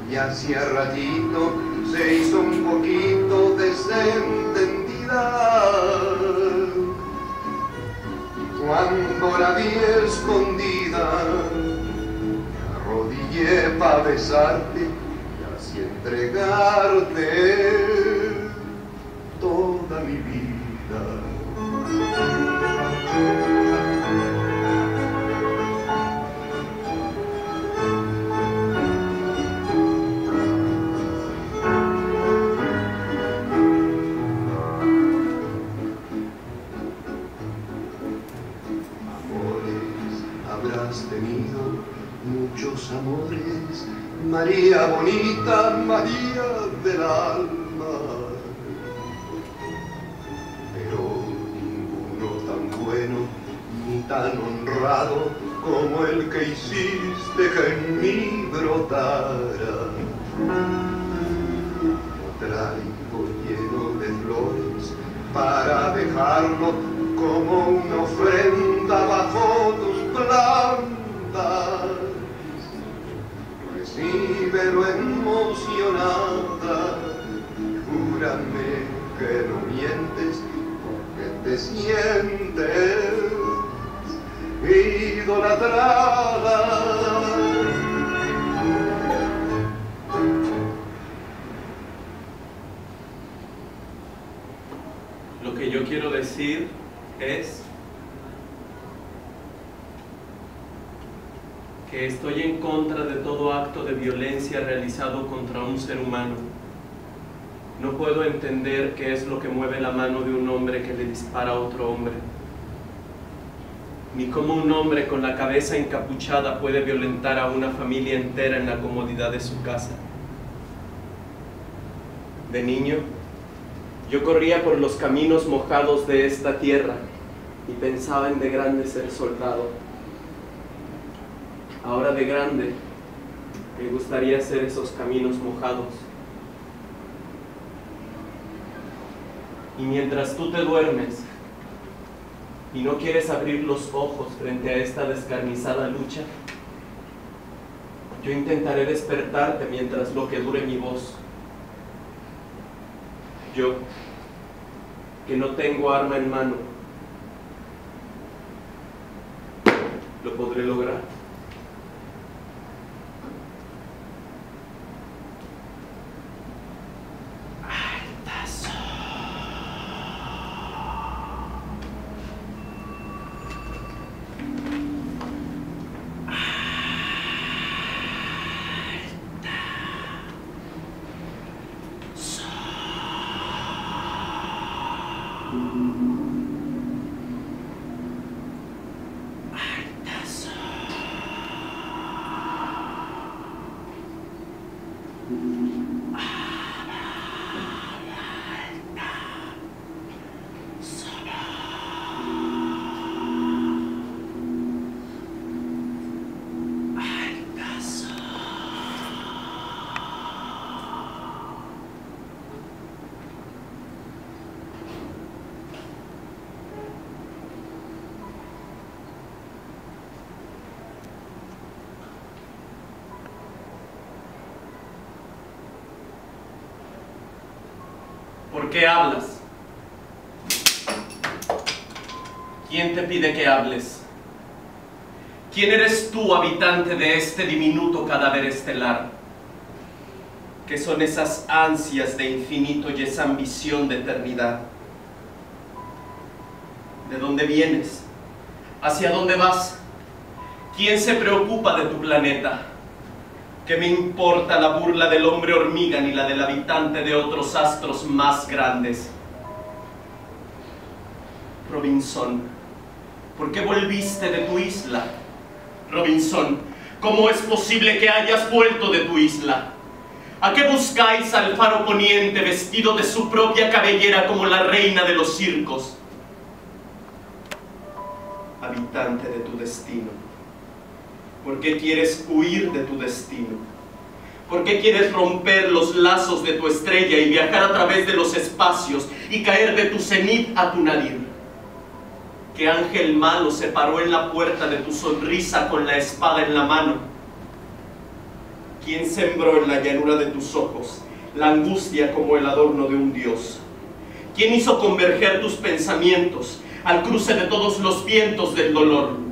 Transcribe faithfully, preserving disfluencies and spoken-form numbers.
y hacía ratito se hizo un poquito desentendida. Cuando la vi escondida, me arrodillé para besarte y así entregarte toda mi vida. Habrás tenido muchos amores, María bonita, María del alma, pero ninguno tan bueno ni tan honrado como el que hiciste que en mí brotara. Lo traigo lleno de flores para dejarlo como una ofrenda bajo tus plantas. Recíbelo emocionada, júrame que no mientes, porque te sientes idolatrada. Lo que yo quiero decir es que estoy en contra de todo acto de violencia realizado contra un ser humano. No puedo entender qué es lo que mueve la mano de un hombre que le dispara a otro hombre, ni cómo un hombre con la cabeza encapuchada puede violentar a una familia entera en la comodidad de su casa. De niño, yo corría por los caminos mojados de esta tierra y pensaba en de grande ser soldado. Ahora de grande, me gustaría hacer esos caminos mojados. Y mientras tú te duermes y no quieres abrir los ojos frente a esta descarnizada lucha, yo intentaré despertarte mientras lo que dure mi voz. Yo, que no tengo arma en mano, lo podré lograr. ¿Por qué hablas? ¿Quién te pide que hables? ¿Quién eres tú, habitante de este diminuto cadáver estelar? ¿Qué son esas ansias de infinito y esa ambición de eternidad? ¿De dónde vienes? ¿Hacia dónde vas? ¿Quién se preocupa de tu planeta? ¿Qué me importa la burla del hombre hormiga ni la del habitante de otros astros más grandes? Robinson, ¿por qué volviste de tu isla? Robinson, ¿cómo es posible que hayas vuelto de tu isla? ¿A qué buscáis al faro poniente vestido de su propia cabellera como la reina de los circos? Habitante de tu destino, ¿por qué quieres huir de tu destino? ¿Por qué quieres romper los lazos de tu estrella y viajar a través de los espacios y caer de tu cenit a tu nadir? ¿Qué ángel malo se paró en la puerta de tu sonrisa con la espada en la mano? ¿Quién sembró en la llanura de tus ojos la angustia como el adorno de un Dios? ¿Quién hizo converger tus pensamientos al cruce de todos los vientos del dolor?